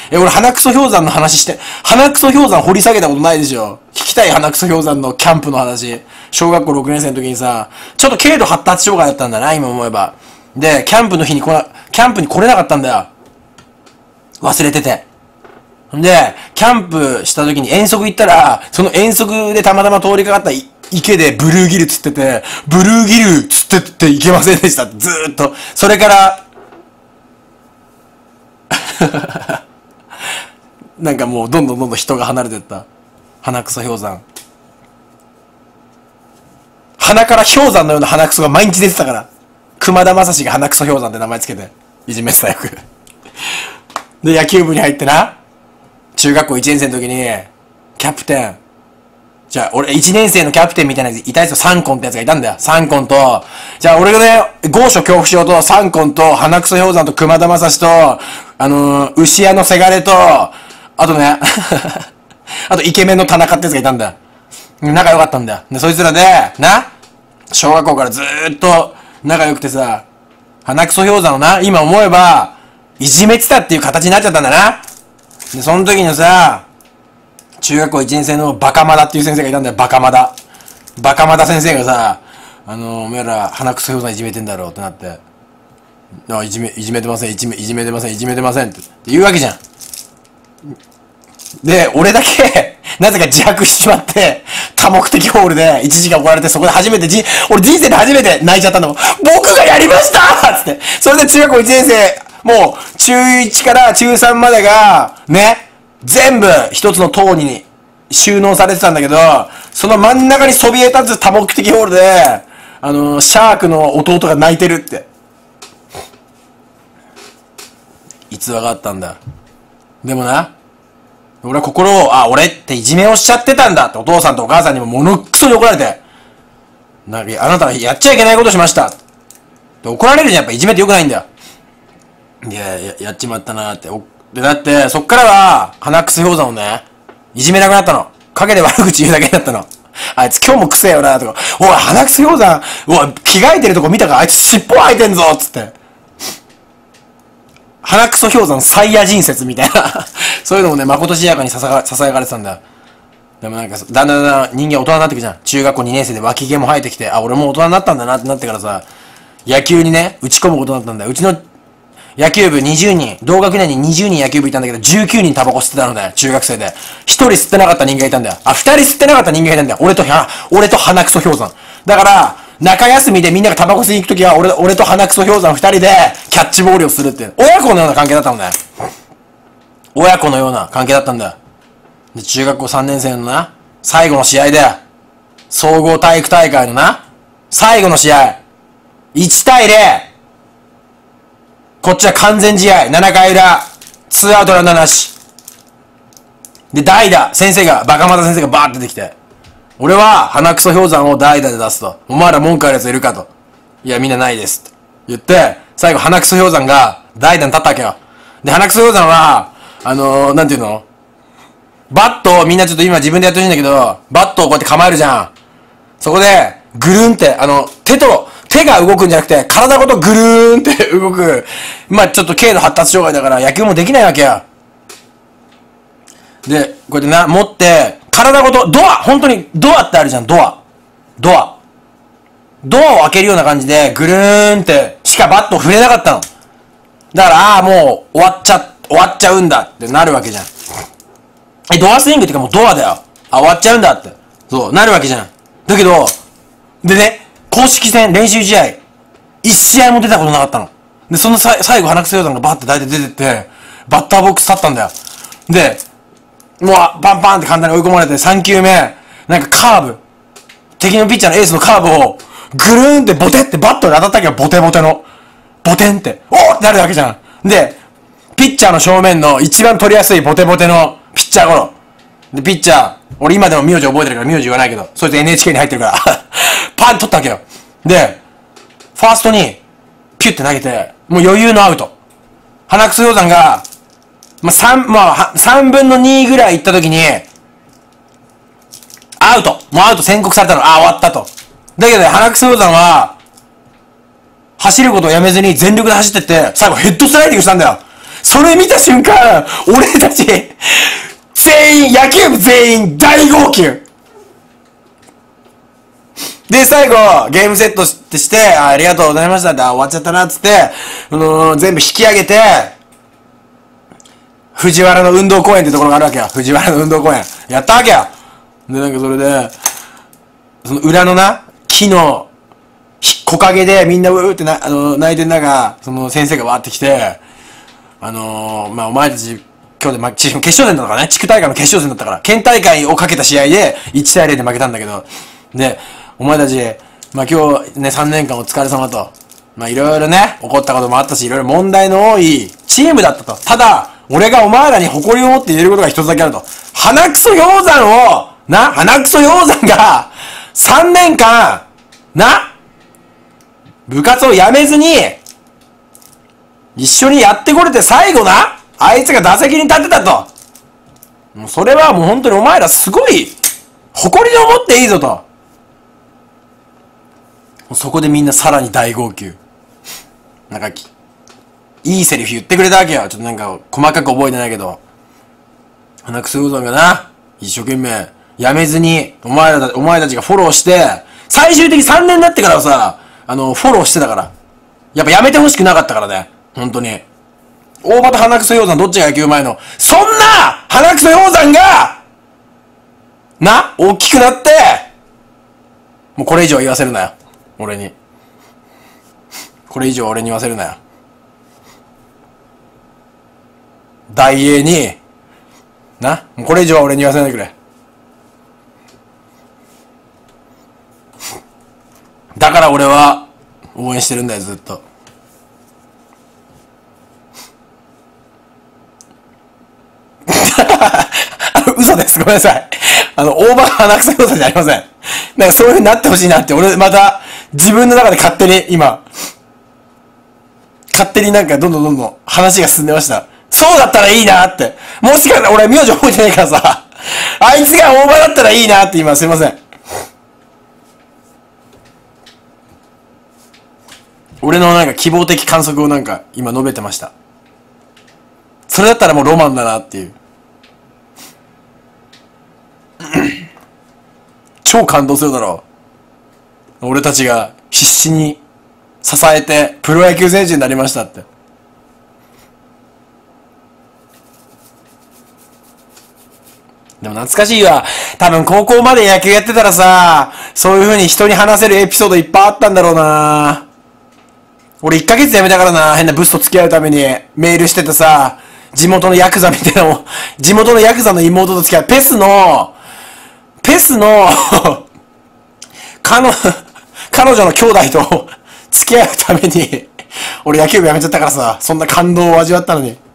俺鼻くそ氷山の話して、鼻くそ氷山掘り下げたことないでしょ。聞きたい鼻くそ氷山のキャンプの話。小学校6年生の時にさ、ちょっと軽度発達障害だったんだな、今思えば。で、キャンプに来れなかったんだよ。忘れてて。で、キャンプした時に遠足行ったら、その遠足でたまたま通りかかった池でブルーギル釣ってて、ブルーギル釣ってていけませんでした。ずーっと。それから、なんかもうどんどん人が離れてった。鼻くそ氷山。鼻から氷山のような鼻くそが毎日出てたから。熊田正史が鼻くそ氷山って名前つけて、いじめてたよく。で、野球部に入ってな、中学校1年生の時に、キャプテン、じゃあ、俺、1年生のキャプテンみたいなやついたやつとサンコンってやつがいたんだよ。サンコンと、じゃあ、俺がね、豪所恐怖症と、サンコンと、鼻くそ氷山と、熊田正史と、牛屋のせがれと、あとね、あと、イケメンの田中ってやつがいたんだよ。仲良かったんだよ。で、そいつらで、な、小学校からずーっと仲良くてさ、鼻くそ氷山をな、今思えば、いじめてたっていう形になっちゃったんだな。で、その時のさ、中学校1年生のバカマダっていう先生がいたんだよ、バカマダ。バカマダ先生がさ、おめえら鼻くそ氷山いじめてんだろうってなって、いじめてません、いじめてません、いじめてませんって言うわけじゃん。で、俺だけ、なぜか自白しちまって、多目的ホールで1時間怒られて、そこで初めて俺人生で初めて泣いちゃったんだもん。僕がやりましたつって。それで中学校1年生、もう、中1から中3までが、ね、全部一つの塔に収納されてたんだけど、その真ん中にそびえ立つ多目的ホールで、シャークの弟が泣いてるって。逸話があったんだ。でもな、俺は心を、俺っていじめをしちゃってたんだってお父さんとお母さんにもものっくそに怒られて、なんか、あなたはやっちゃいけないことしましたって怒られるじゃん、やっぱいじめってよくないんだよ。いや、やっちまったなーって。で、だって、そっからは、鼻くそ氷山をね、いじめなくなったの。陰で悪口言うだけになったの。あいつ今日もくせえよなーとか、おい、鼻くそ氷山、おい、着替えてるとこ見たかあいつ尻尾生えてんぞつって。鼻くそ氷山サイヤ人説みたいな。そういうのもね、まことしやかに囁かれてたんだよ。でもなんか、だんだん人間大人になってくじゃん。中学校2年生で脇毛も生えてきて、俺も大人になったんだなってなってからさ、野球にね、打ち込むことになったんだよ。うちの野球部20人、同学年に20人野球部いたんだけど、19人タバコ吸ってたのだよ、中学生で。1人吸ってなかった人間がいたんだよ。2人吸ってなかった人間がいたんだよ。俺と鼻くそ氷山。だから、中休みでみんながタバコ吸いに行くときは、俺と鼻くそ氷山2人で、キャッチボールをするっていう。親子のような関係だったんだよ。親子のような関係だったんだよ。で、中学校3年生のな、最後の試合で、総合体育大会のな、最後の試合、1対0、こっちは完全試合、7回裏、2アウトランナーなし。で、代打、バカマタ先生がバーって出てきて、俺は鼻くそ氷山を代打で出すと。お前ら文句あるやついるかと。いや、みんなないですって言って、最後鼻くそ氷山が代打に立ったわけよ。で、鼻くそ氷山は、なんていうの？バットをみんなちょっと今自分でやってほしいんだけど、バットをこうやって構えるじゃん。そこで、ぐるんって、手が動くんじゃなくて、体ごとぐるーんって動く。まあちょっと軽度発達障害だから野球もできないわけよ。で、こうやって持って、体ごと、本当にドアってあるじゃん、ドアを開けるような感じで、ぐるーんって、しかバットを触れなかったの。だから、もう、終わっちゃうんだってなるわけじゃん。ドアスイングってかもうドアだよ。終わっちゃうんだって。そう、なるわけじゃん。だけど、でね、公式戦、練習試合、一試合も出たことなかったの。で、その最後、鼻くそ氷山がバーって大体出てって、バッターボックス立ったんだよ。で、もう、パンパンって簡単に追い込まれて、3球目、なんかカーブ、敵のピッチャーのエースのカーブを、ぐるーんってボテってバットに当たったけど、ボテボテの。ボテンって、おーってなるわけじゃん。で、ピッチャーの正面の一番取りやすいボテボテのピッチャーゴロ。で、ピッチャー、俺今でも名字覚えてるから名字言わないけど、そいつ NHK に入ってるから、パン取ったわけよ。で、ファーストに、ピュって投げて、もう余裕のアウト。鼻くそ氷山が、3分の2ぐらい行った時に、アウト。もうアウト宣告されたの。終わったと。だけどね、鼻くそ氷山は、走ることをやめずに全力で走ってって、最後ヘッドスライディングしたんだよ。 それ見た瞬間、俺たち、野球部全員大号泣。で、最後、ゲームセットして、ありがとうございましたって、終わっちゃったな、つって、全部引き上げて、藤原の運動公園ってところがあるわけよ。藤原の運動公園。やったわけよ。で、なんかそれで、その裏のな、木の、木陰でみんなうーって泣いてん中、その先生がわーって来て、お前たち、今日で決勝戦だったからね、地区大会の決勝戦だったから、県大会をかけた試合で、1対0で負けたんだけど、で、お前たち、今日ね、3年間お疲れ様と、いろいろね、起こったこともあったし、いろいろ問題の多いチームだったと。ただ、俺がお前らに誇りを持って言えることが一つだけあると。鼻くそ鷹山を、鼻くそ鷹山が、3年間、部活を辞めずに、一緒にやってこれて最後な、あいつが打席に立てたと。もうそれはもう本当にお前らすごい、誇りを持っていいぞと。そこでみんなさらに大号泣。なんか、いいセリフ言ってくれたわけよ。ちょっとなんか、細かく覚えてないけど。鼻くそ鷹山がな、一生懸命、やめずに、お前たちがフォローして、最終的に3年になってからはさ、フォローしてたから。やっぱやめてほしくなかったからね。本当に。大場と鼻くそ鷹山どっちが野球うまいの？そんな鼻くそ鷹山が、大きくなって、もうこれ以上言わせるなよ。俺に。これ以上俺に言わせるなよ。大英に、もうこれ以上は俺に言わせないでくれ。だから俺は、応援してるんだよ、ずっと。嘘です。ごめんなさい。大場が鼻くそ鷹山じゃありません。なんかそういう風になってほしいなって、俺また、自分の中で勝手に、今、勝手になんかどんどん話が進んでました。そうだったらいいなって。もしかしたら俺名字覚えてないからさ、あいつが大場だったらいいなって今すいません。俺のなんか希望的観測をなんか今述べてました。それだったらもうロマンだなっていう。超感動するだろう。俺たちが必死に支えてプロ野球選手になりましたって。でも懐かしいわ。多分高校まで野球やってたらさ、そういう風に人に話せるエピソードいっぱいあったんだろうな。俺1ヶ月で辞めたからな、変なブスと付き合うためにメールしててさ、地元のヤクザみたいなの、地元のヤクザの妹と付き合う、ペスの彼女の兄弟と付き合うために、俺野球部辞めちゃったからさ、そんな感動を味わったのに。